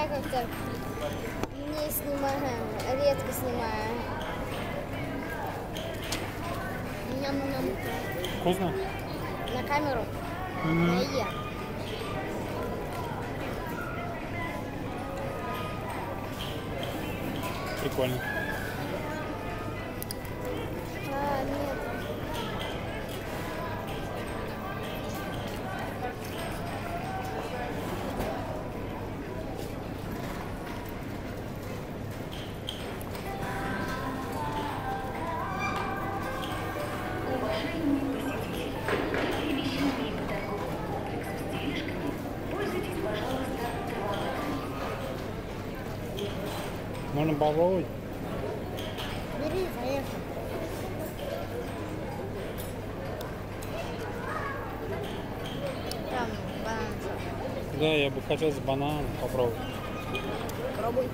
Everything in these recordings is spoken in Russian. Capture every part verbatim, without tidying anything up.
я как-то не снимаю, редко снимаю. Ням-ням. Вкусно? На камеру? Угу. Да и я. Прикольно. А, нет. Можно попробовать? Бери, поехали. Там банан. Да, я бы хотел с бананом попробовать. Пробуй.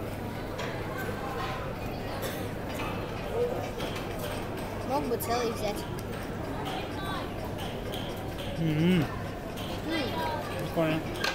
Мог бы целый взять. Угу. Прикольно.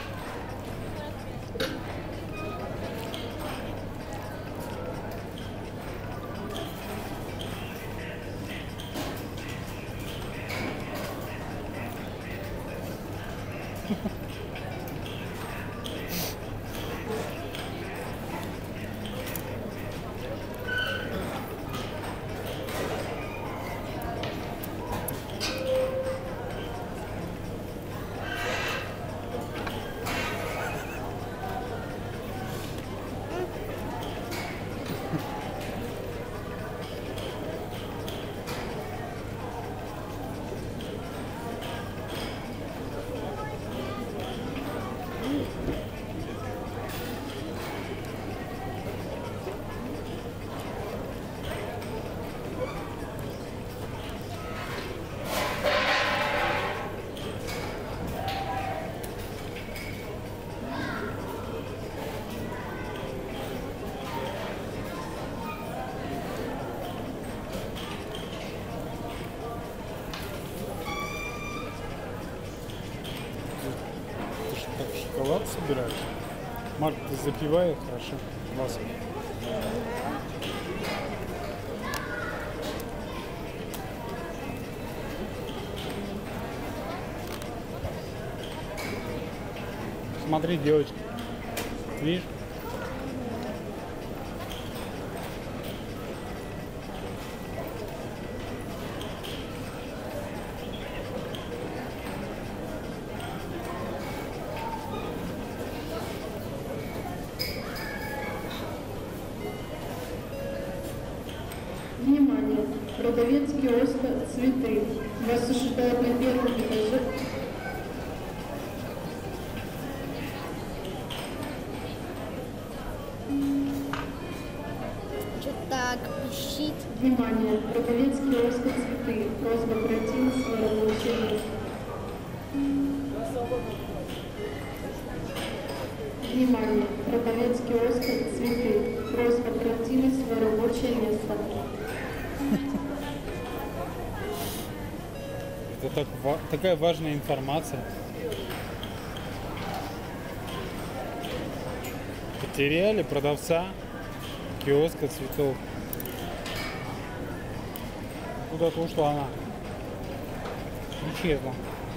Ты что, так шоколад собираешь? Марк, ты запивай их хорошо. Вас. Смотри, девочка. Видишь? Внимание! Продавец киоска «Цветы». Вас ожидают на первом этаже. Что-то так пищит. Внимание! Продавец киоска «Цветы». Просьба пройти на свое рабочее место. Внимание! Продавец киоска «Цветы». Просьба пройти на свое рабочее место. Это так, ва- такая важная информация. Потеряли продавца киоска цветов. Куда-то ушла она. Исчезла.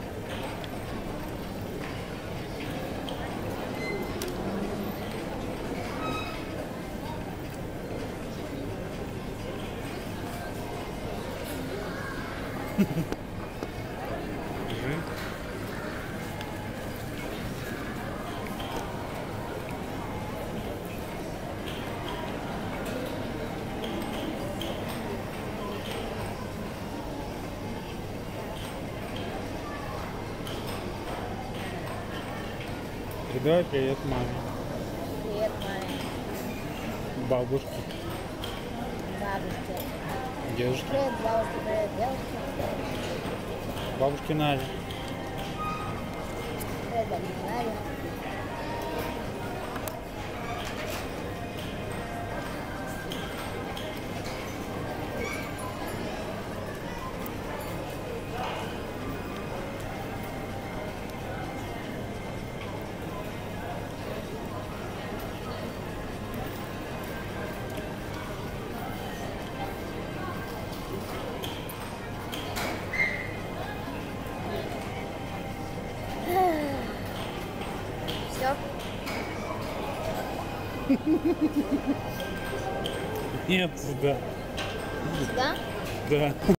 Передавай привет маме, Привет, маме. бабушке, Бабушке. дедушке, Привет, бабушке, привет, девушке. бабушке Наде. Привет, бабушке Наде. Нет, сюда. Сюда? Да.